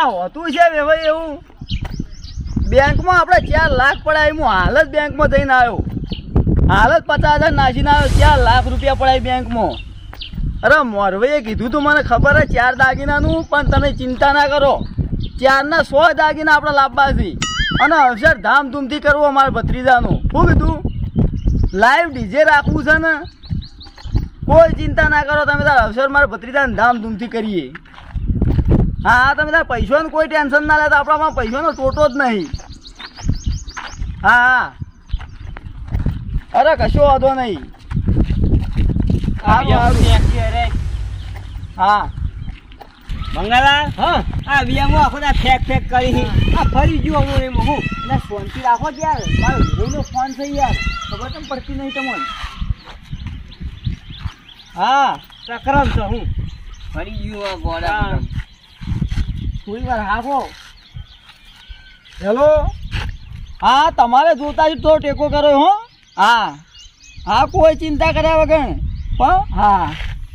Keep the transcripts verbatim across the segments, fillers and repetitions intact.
હોતું છે ભાઈ એવું બેંકમાં આપણે ચાર લાખ પડાય હું હાલ જ બેંકમાં જઈને આવ્યો હાલ જ પચાસ હજાર નાસીને આવ્યો ચાર લાખ રૂપિયા પડાય બેંકમાં અરે મોરભાઈએ કીધું તું મને ખબર હે ચાર દાગીનાનું પણ તમે ચિંતા ના કરો ચારના સો દાગીના આપણે લાવવા છે અને અવસર ધામધૂમથી કરવો મારા ભત્રીજાનું શું કીધું લાઈવ ડીજે રાખવું છે ને કોઈ ચિંતા ના કરો તમે તાર અવસર મારા ભત્રીજાને ધામધૂમથી કરીએ હા હા તમે તાર પૈસાનું કોઈ ટેન્શન ના લેતા આપણામાં પૈસાનો ટોટો જ નહીં હા હા અરે કશો વાંધો નહીં હા મંગાલા હા આ વિયામો આખો દા ફેક ફેક કરી આ ફરી ગયો હું એમ હું એટલે શાંતિ રાખો યાર મારો હીરોનો ફોન છે યાર ખબર કેમ પડતી નહીં તમને હા ચક્રમ છે હું ફરી ગયો આ ગોડા થોડી વાર હાફો હેલો હા તમારે જોતા જ તો ટેકો કરો હો હા હા કોઈ ચિંતા કર્યા વગર પણ હા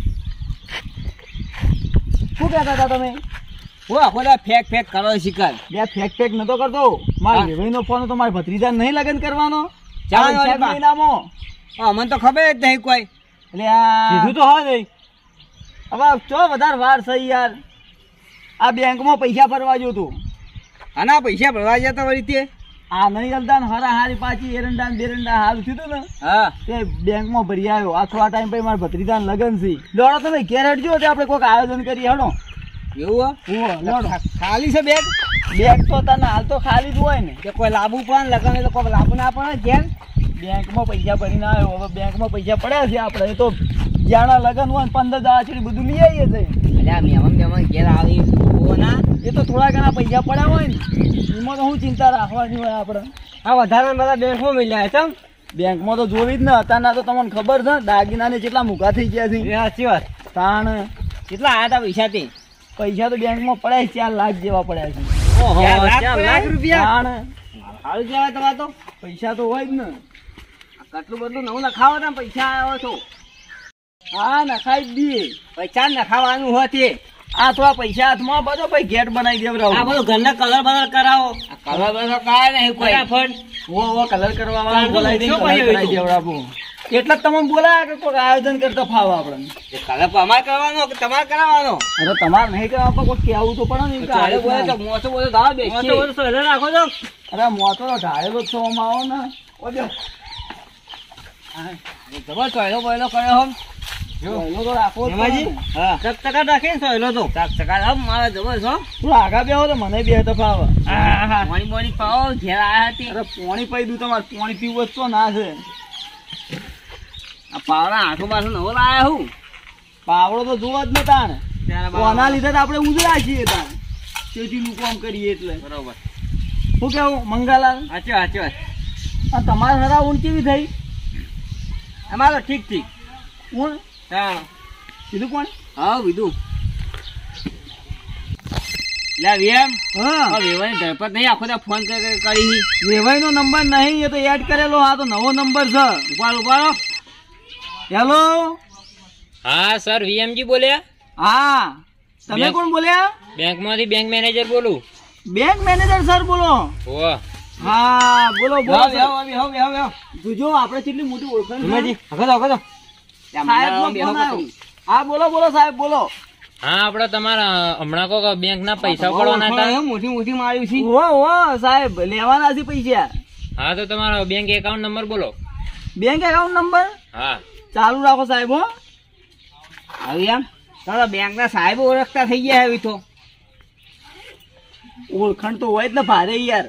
શું કહેતા હતા તમે હું આખો દા ફેક ફેક કરો શિકાર બે ફેક ફેક નતો કરતો મારા વેવાઈનો ફોન તો મારા ભત્રીજા નહીં લગન કરવાનો ચાલો મહિનામાં મને તો ખબર જ નહીં કોઈ એટલે આ કીધું તો હા નહીં હવે ચો વધારે વાર છે યાર આ બેંકમાં પૈસા ભરવા જો તું આના પૈસા ભરવા જતા વળી તે આ નહીં ચાલતા ને હરા હારી પાછી એરંડા બેરંડા હાલ થયું ને હા તે બેંકમાં ભરી આવ્યો આ થોડા ટાઈમ પછી મારા ભત્રીજાને લગન છે દોડો તમે ઘેર હટજો તે આપણે કોઈક આયોજન કરીએ હડો એવું ખાલી છે બેગ બેંક તો તને હાલ તો ખાલી જ હોય ને કે કોઈ લાભુ પણ લગન તો કોઈ લાભુ ના પડે ઘેર બેંકમાં પૈસા ભરીને આવ્યો હવે બેંકમાં પૈસા પડ્યા છે આપણે એ તો જ્યાંના લગન હોય ને પંદર દાડા સુધી બધું લઈ આવીએ છે એટલે આ મહેમાન મહેમાન ઘેર આવી ના એ તો થોડા ઘણા પૈસા પડ્યા હોય ને એમાં તો શું ચિંતા રાખવાની હોય આપણે આ વધારે બધા બેંકમાં મળ્યા છે બેંકમાં તો જોવી જ ને અત્યારના તો તમને ખબર છે દાગીનાને કેટલા મૂકા થઈ ગયા છે સાચી વાત તાણ કેટલા આવ્યા હતા પૈસા તે પૈસા તો બેંકમાં પડ્યા છે ચાર લાખ જેવા પડ્યા છે ઓહો ચાર લાખ રૂપિયા તાણ સારું કહેવાય તમારે તો પૈસા તો હોય જ ને કેટલું બધું નવું નખાવો તમે પૈસા આવ્યો છો હા નખાઈ જ દઈએ પૈસા નખાવાનું હોય તે આ થોડા પૈસા હાથમાં બધો ભાઈ ગેટ બનાવી દેવડાવો આ બધું ઘરના કલર બલર કરાવો કલર બલર કાય નહીં ફટાફટ વો વો કલર કરવા વાળા બોલાવી દે કરાવી દેવડાવું એટલે જ તમને બોલાયા કે કોઈ આયોજન કરતા ફાવ આપણને કલર અમારે કરવાનો કે તમારે કરાવવાનો અરે તમારે નહીં કરવા પણ કોઈ કહેવું તો પડે ને ચાલે બોલે તો મોસો બોલે દાવ બેસી મોસો બોલે રાખો છો અરે મોતો તો ઢાળેલો છો આવો ને ઓજો જબર સોયલો બોયલો કર્યો હમ સોયલો તો રાખો હા ચકચકા રાખે સોયલો તો ચકચકા હમ મારે જબર છો તું આગા બેહો તો મને બે તો ફાવ પાણી પાણી પાવો ઘેર આયા હતી અરે પાણી પી દઉં તમારે પાણી પીવું તો ના છે આ પાવડા આઠો પાછો નવો લાયા હું પાવડો તો જોવા જ નતા ને કોના લીધે આપણે ઉજળા છીએ તાર ખેતીનું કામ કરીએ એટલે બરોબર શું કેવું મંગાલાલ સાચી વાત સાચી વાત આ તમારે હરા ઊંટ કેવી થઈ અમારે ઠીક ઠીક ઊંટ હા કીધું કોણ હા કીધું લે વીએમ હા વેવાઈ ધરપત નહીં આખો દા ફોન કરી વેવાઈનો નંબર નહીં એ તો એડ કરેલો આ તો નવો નંબર છે ઉપાડો ઉપાડો હેલો હા સર વીએમજી બોલ્યા હા તમે કોણ બોલ્યા બેંકમાંથી બેંક મેનેજર બોલું બેંક મેનેજર સર બોલો ઓ હા બોલો બોલો હવે હવે હવે હવે જોજો આપણે કેટલી મોટી ઓળખાણ હિમાજી હગો હગો સાહેબનો ફોન આવ્યો. હા બોલો બોલો સાહેબ બોલો હા આપણે તમારા હમણાં કોક બેંક ના પૈસા પડવાના હતા મોટી મોટી માર્યું છે ઓ ઓ સાહેબ લેવાના છે પૈસા હા તો તમારો બેંક એકાઉન્ટ નંબર બોલો બેંક એકાઉન્ટ નંબર હા ચાલુ રાખો સાહેબ હો હવે એમ તારા બેંક ના સાહેબ ઓળખતા થઈ ગયા હવે તો ઓળખાણ તો હોય જ ને ભારે યાર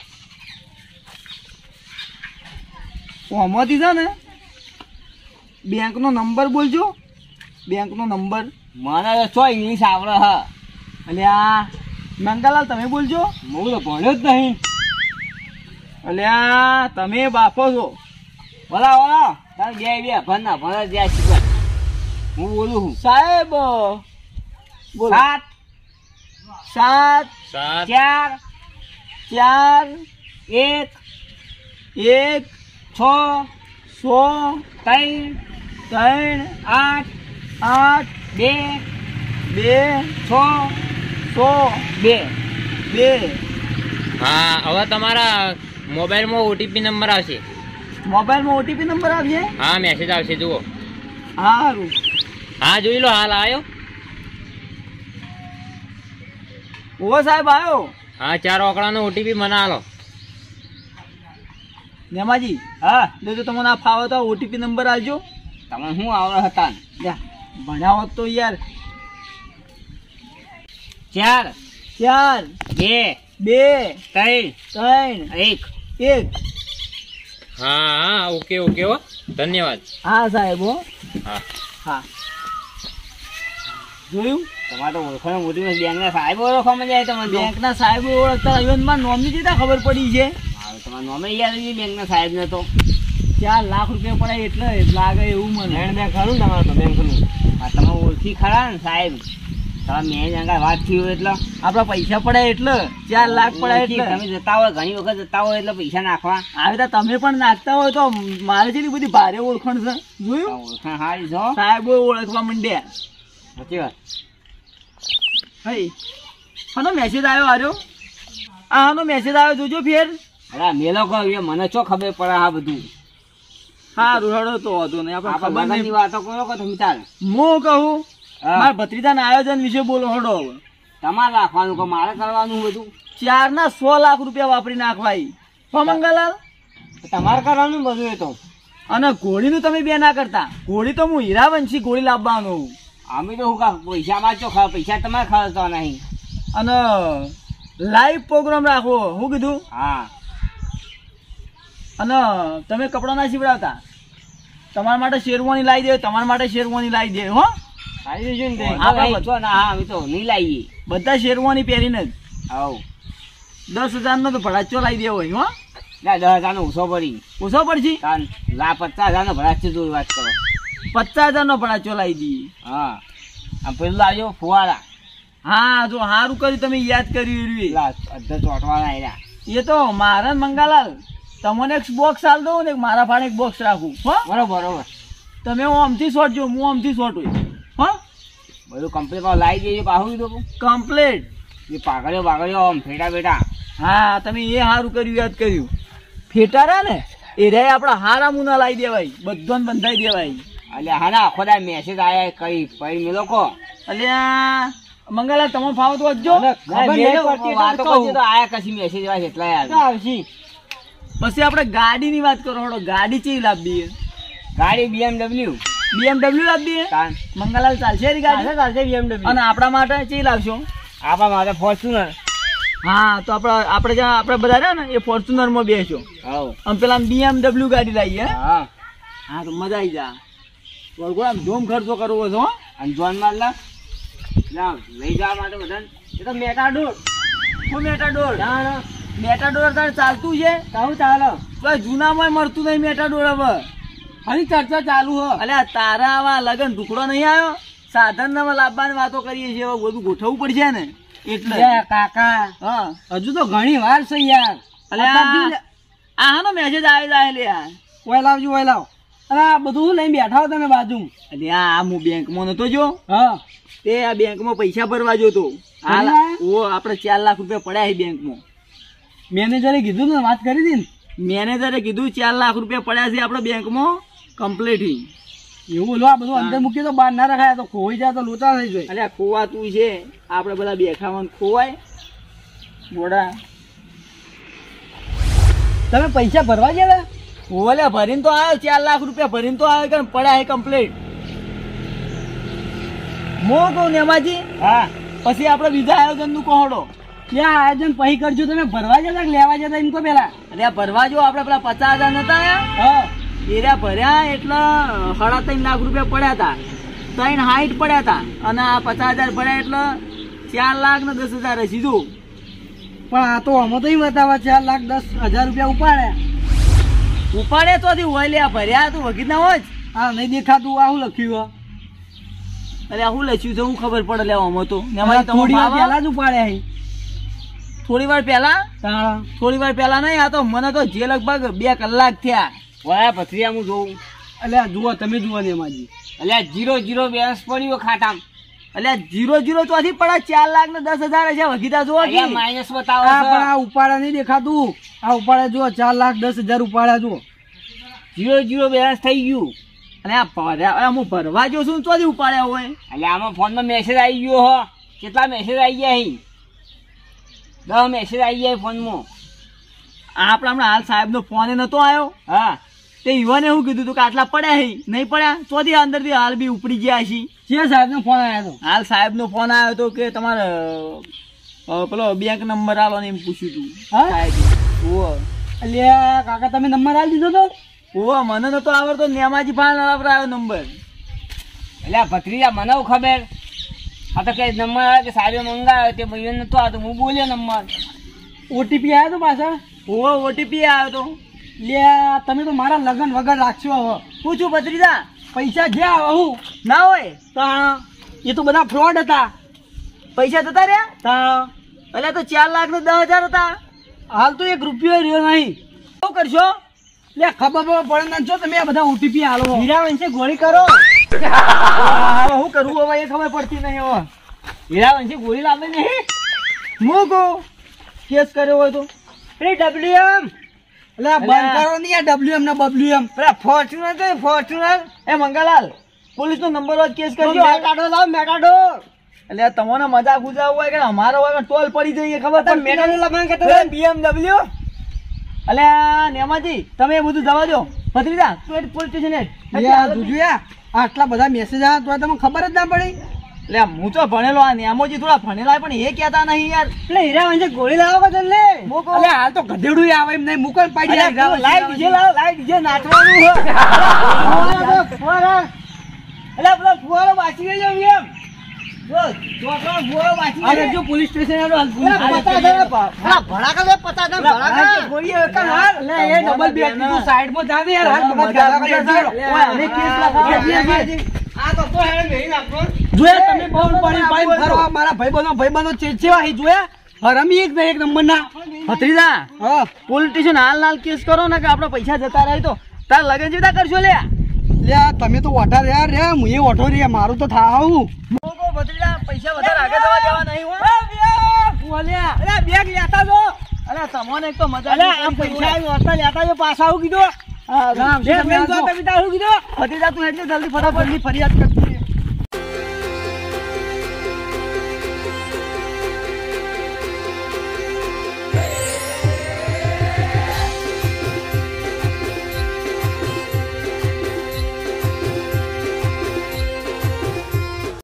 ઓમાંથી છે ને બેંક નો નંબર બોલજો બેંક નો નંબર મને તો ચો ઇંગ્લિશ આવડે હા એટલે આ મંગાલાલ તમે બોલજો હું તો ભણ્યો જ નહીં એટલે આ તમે બાપો છો બોલા બોલા તારે બે બે ભણ ના ભણ જ્યાં શીખવા હું બોલું છું સાહેબ બોલો સાત સાત સાત ચાર ચાર એક એક છ સો ત્રણ ત્રણ આઠ આઠ બે બે છ સો બે બે. હા હવે તમારા મોબાઈલમાં ઓટીપી નંબર આવશે. મોબાઈલમાં ઓટીપી નંબર આવશે. હા મેસેજ આવશે જુઓ. સારું. હા જોઈ લો હાલ આવ્યો. ઓ સાહેબ આવ્યો. હા ચાર આંકડાનો ઓટીપી મને આલો. નેમાજી હા જો તો તમને આ ફાવે તો ઓટીપી નંબર આવજો. તમે શું આવડે હતા ભણાવો તો યાર. ચાર ચાર બે બે ત્રણ ત્રણ એક. એક. હા હા ઓકે ઓકે હો ધન્યવાદ. હા સાહેબ હો. હા હા જોયું. તમારે તો ઓળખો મોટી બેંકના સાહેબ ઓળખવામાં જાય તમને. બેંકના સાહેબ ઓળખતા અયવનમાં નોમની દીધા ખબર પડી છે. મારે તમારે નોમે યાદ નથી બેંકના સાહેબ ને તો. ચાર લાખ રૂપિયા પડે એટલે લાગે એવું મને. લેણ બે ખરું ને તમારે તો બેંકનું. હા તમે ઓળખી ખરા ને સાહેબ. તમે મેં જંગા વાત થઈ હોય એટલે આપડા પૈસા પડે એટલે ચાર લાખ પડે એટલે તમે જતા હોય ઘણી વખત જતા હોય એટલે પૈસા નાખવા. આવી રીતે તમે પણ નાખતા હોય તો મારે જેટલી બધી ભારે ઓળખાણ છે જોયું. ઓળખાણ હારી છો સાહેબો ઓળખવા માંડ્યા. સાચી વાત. હઈ આનો મેસેજ આવ્યો આર્યો. આનો મેસેજ આવ્યો જોજો ફેર. અરે મેલો કહો એ મને ચો ખબર પડે આ બધું. સારું હળો તો હતો નહીં આપણે ખબર નહીં. ની વાતો કરો કે તમે તાર હું કહું હા. મારા ભત્રીજાના આયોજન વિશે બોલો હળો હવે. તમારે રાખવાનું કે મારે કરવાનું બધું. ચાર ના સો લાખ રૂપિયા વાપરી નાખવા ઈ. હો મંગલાલ. તમારે કરવાનું બધું એ તો. અને ઘોડીનું તમે બે ના કરતા. ઘોડી તો હું હીરાવંશી ઘોડી લાવવાનું. અમે તો શું કહા પૈસા માં ચો ખા પૈસા તમારે ખર્ચવા નહીં. અને લાઈવ પ્રોગ્રામ રાખવો શું કીધું. હા અને તમે કપડા ના સીવડાવતા. તમારા માટે શેરવાની લાવી દે. તમારા માટે શેરવાની લાવી દે. હો સારી દેજો ને તે. આપણે આપણે તો ના હા અમે તો નહીં લાવીએ. બધા શેરવાની પહેરીને જ હવ દસ હજાર નો તો ભડાચો લાવી દેવો હોય. હો ના દસ હજાર નો ઓછો પડી. ઓછો પડશે. તાન લા પચાસ હજાર નો ભરાશ છે તું વાત કરો. પચાસ હજાર નો ભડાચો લાવી દઈએ. હા આ પેલું લાવજો ફુવારા. હા જો સારું કર્યું તમે યાદ કર્યું. પેલા અડધા ચોટવાના એના. એ તો મારા મંગાલાલ તમને એક બોક્સ આલ દઉં ને મારા ભાડે એક બોક્સ રાખું. હો બરોબર બરોબર. તમે હું આમથી શોટજો હું આમથી શોટ હોય. હો બધું કમ્પ્લીટ લાવી દઈએ પાછું તો કમ્પ્લીટ. એ પાઘડ્યો પાઘડ્યો આમ ફેટા બેટા. હા તમે એ સારું કર્યું યાદ કર્યું. ફેટારા ને એ રે આપડા હારા મુના લાવી દેવાય. બધાને બંધાઈ દેવાય. એટલે હા ના આખો દા મેસેજ આયા કઈ કઈ મેં લોકો અલ્યા મંગલાલ તમે ફાવો તો વજજો. ખબર નહીં પડતી વાતો કરતી તો આયા કશી મેસેજ એવા એટલા યાર આવશી. પછી આપણે ગાડીની વાત કરો. હળો ગાડી ચેવી લાવવી. ગાડી બીએમડબલ્યુ બીએમડબલ્યુ લાવવી. તાન મંગલાલ ચાલશે એ ગાડી. ચાલશે બીએમડબલ્યુ. અને આપણા માટે ચેવી લાવશો. આપણા માટે ફોર્ચ્યુનર. હા તો આપણે આપણે જ્યાં આપણે બધા રહ્યા ને એ ફોર્ચ્યુનર માં બેસો. હવ આમ પેલા બીએમડબલ્યુ ગાડી લાવીએ. હા હા તો મજા આવી જા. વળગો આમ જોમ ખર્ચો કરવો છો. અને જોન મારલા લાવ લઈ જવા માટે બધા એ તો મેટાડોર. શું મેટાડોર. મેટાડોર તારે ચાલતું છે. કહું ચાલો બસ જૂનામાં મળતું નહીં મેટાડોર હવે. હરી ચર્ચા ચાલુ હો. અલ્યા તારા આવા લગન ટુકડો નહીં આવ્યો. સાધન ને લાવવાની વાતો કરીએ છીએ. હવે બધું ગોઠવવું પડશે ને એટલે. કાકા હા હજુ તો ઘણી વાર છે યાર. અલ્યા આનો મેસેજ આવી જાય લે. ઓય લાવજો ઓય લાવ. અરે આ બધું લઈને બેઠા હો તમે બાજુ. અલ્યા આ હું બેંકમાં નતો જો. હા તે આ બેંકમાં પૈસા ભરવા જોતો. હાલ ઓ આપણે ચાર લાખ રૂપિયા પડ્યા છે બેંકમાં. મેનેજરે કીધું ને વાત કરી હતી ને. મેનેજરે કીધું ચાર લાખ રૂપિયા પડ્યા છે આપણે બેંકમાં કમ્પ્લીટ. એવું બોલો આ બધું અંદર મૂકી તો બહાર ના રખાય તો ખોઈ જાય તો લોચા થઈ જાય. અલ્યા ખોવાતું છે. આપણે બધા બેઠામાં ખોવાય ગોડા. તમે પૈસા ભરવા ગયા. ઓલે ભરીને તો આવ્યો. ચાર લાખ રૂપિયા ભરીને તો આવ્યો કે પડ્યા છે કમ્પ્લીટ. મો કહું નેમાજી. હા પછી આપણે બીજા આયોજન નું કહો. ક્યાં આયોજન પછી કરજો. તમે ભરવા જતા કે લેવા જતા એમ તો પેલા. અરે ભરવા જો આપણે પેલા પચાસ હજાર નતા આયા. હા એરા ભર્યા એટલે સાડા ત્રણ લાખ રૂપિયા પડ્યા હતા. ત્રણ હાઈટ પડ્યા હતા. અને આ પચાસ હજાર ભર્યા એટલે ચાર લાખ ને દસ હજાર સીધું. પણ આ તો અમે તો એમ બતાવે ચાર લાખ દસ હજાર રૂપિયા ઉપાડે. ઉપાડે તો હોય લે. ભર્યા તું વગી ના હોય. હા નહીં દેખાતું. આ શું લખ્યું. અરે હું લખ્યું છે હું ખબર પડે લેવામાં તો. થોડી વાર પહેલા જ ઉપાડે. થોડી વાર પહેલા. તાણા થોડી વાર પહેલા નહીં. આ તો મને તો જે લગભગ બે કલાક થયા. વાયા પથરી હું જોઉં. અલ્યા જુઓ તમે જુઓ ને માજી. અલ્યા જીરો જીરો બેલેન્સ પડ્યો ખાતામાં. એટલે જીરો જીરો ચોથી પડે ચાર લાખ ને દસ હજાર છે વગીતા જોવો કે માઇનસ બતાવો આ છો. પણ આ ઉપાડા નહીં દેખાતું. આ ઉપાડા જો ચાર લાખ દસ હજાર ઉપાડા જો. જીરો જીરો બેલેન્સ થઈ ગયું. અને આ ભર્યા હું ભરવા જો છું ચોથી ઉપાડ્યા હોય એટલે આમાં ફોનમાં મેસેજ આવી ગયો હો. કેટલા મેસેજ આવી ગયા અહીં? દસ મેસેજ આવી ગયા ફોનમાં. આપણા હમણાં હાલ સાહેબ નો ફોન નતો આવ્યો. હા તે યુવાને એવું કીધું હતું કે આટલા પડ્યા હી નહીં પડ્યા ચોથી અંદર થી હાલ બી ઉપડી ગયા છે. જે સાહેબ નો ફોન આવ્યો હતો. હાલ સાહેબ નો ફોન આવ્યો હતો કે તમારે અ, પેલો બેંક નંબર આલો ને એમ પૂછ્યું હતું. હા? સાહેબે. ઓવો અલ્યા કાકા તમે નંબર આલી દીધો તો? ઓવો મને નતો આવડતો નેમાજી પાસે આવ્યો નંબર. એટલે આ ભત્રીજા મને હું ખબર. આ તો કઈ નંબર આવે કે સાહેબે મંગાવ્યો તે ભાઈઓ નતો આવતો હું બોલ્યો નંબર. ઓટીપી આવ્યો તો પાછા? ઓવો ઓટીપી આવ્યો તો. લ્યા તમે તો મારા લગન વગર રાખશો હવે. પૂછું ભત્રીજા પૈસા જ્યાં આવે હું ના હોય તા એ તો બધા ફ્રોડ હતા. પૈસા જતા રહ્યા તા એટલે તો ચાર લાખ ને દસ હજાર હતા. હાલ તો એક રૂપિયો રહ્યો નહીં. શું કરશો? લે ખબર બબર પડે ના જો તમે આ બધા ઓટીપી આલો. હીરા વંશે ગોળી કરો. હા, હવે શું કરવું હવે એ ખબર પડતી નહીં. હવે હીરા વંશી ગોળી લાવે નહીં. મૂકો કેસ કર્યો હોય તો અરે ડબલ્યુ એમ એટલે આ બંધ કરો નહીં આ ડબલ્યુ એમ ને બબલ્યુ એમ. પેલા ફોર્ચ્યુનર તો ફોર્ચ્યુનર એ મંગાલાલ પોલીસ નો નંબર હોય કેસ કરજો. મેકાડો લાવ મેકાડો. એટલે આ તમને મજાક ઉજાવ હોય કે અમારો હોય ટોલ પડી જઈએ ખબર તમે પડતી મેકાડો નહીં. લાવવાનું કહેતા બીએમડબલ્યુ. એટલે આ નેમાજી તમે એ બધું જવા દો. ભત્રીજા તું એ પોલીસ સ્ટેશન હેડ. લ્યા જોજો યા આટલા બધા મેસેજ આવ્યા તો તમને ખબર જ ના પડી. એટલે હું તો ભણેલો આ નેમોજી થોડા ભણેલા પણ એ કહેતા નહીં યાર. એટલે હીરા વંશી ગોળી લાવો કે લે. મૂકો. અલે હાલ તો ગધેડું આવે એમ નહીં મુકન પાડી અરે જાય. લાઈવ ડીજે લાવ લાઈવ ડીજે નાચવાનું હો. ફુવારા. એટલે પેલો ફુવારો બાચી ગયો એમ. જો ચોકડો ફુવારો બાચી અરે ગયો. જો પોલીસ સ્ટેશન આવ્યો હાલ પોલીસ અરે સ્ટેશન પચાસ આવ્યો. હજાર અલા ભડાકા લે પચાસ હજાર ભડાકા. ગોળી એક જ હાલ. અલે એ ડબલ બેટ તું સાઈડમાં જા ને યાર હાલ મગજ ગાળા કરી દીધો. ઓય, અમે કેસ લખાવ્યા છે. આ તો તો હેડ નહીં નાખો. જોયા તમે બહુ પડી પડી ફરવા મારા ભાઈબંધો ભાઈબંધો ચેચેવા હી જોયા હરમી એક ને એક નંબર ના. ભત્રીજા હા પોલીસ સ્ટેશન હાલ હાલ કેસ કરો ને કે આપડે પૈસા જતા રહે તો તાર લગન જેતા કરશો લે. લ્યા તમે તો ઓઢા રહ્યા રે હું એ ઓઢો રે મારું તો થાવું. મૂકો ભત્રીજા પૈસા વધારે આગળ જવા દેવા નહીં હો. ઓલ્યા અરે બેગ લેતા જો. અલે તમને એક તો મજા અરે આ પૈસા નોતા લેતા જો પાછા આવું કીધું. હા, રામ, બે બેન તો તમે તારું કીધું. ભત્રીજા તું એટલે જલ્દી ફટાફટ ની ફરિયાદ કર.